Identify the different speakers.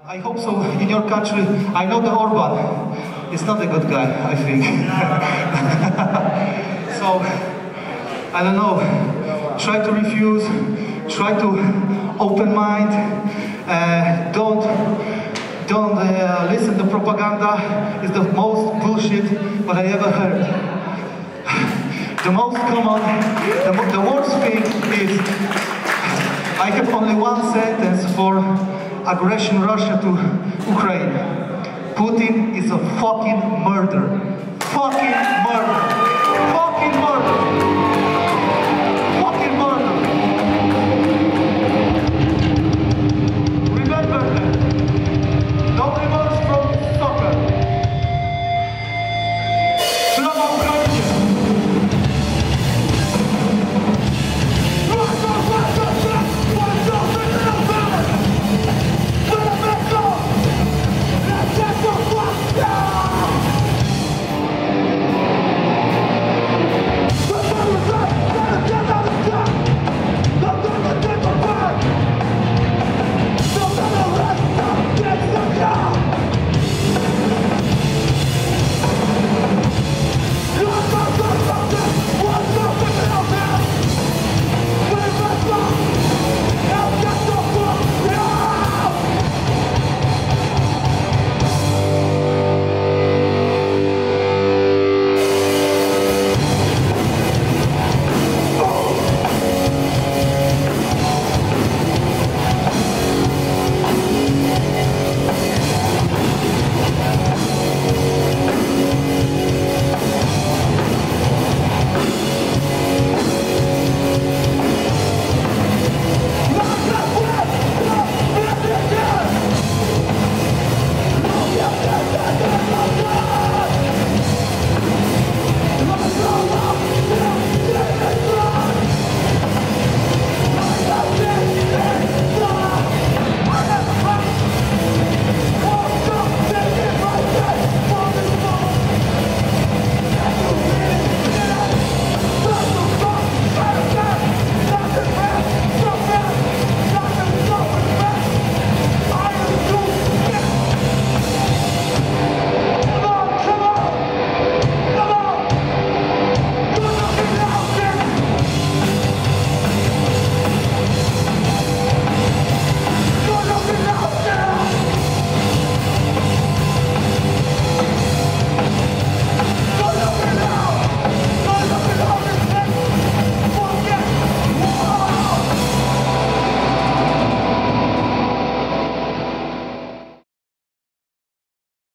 Speaker 1: I hope so in your country. I know the Orban is not a good guy, I think. So, I don't know, try to refuse, try to open mind, don't listen to propaganda. It's the most bullshit what I ever heard. The most common, the worst thing is, I have only one sentence for aggression Russia to Ukraine. Putin is a fucking murderer. Fucking murderer.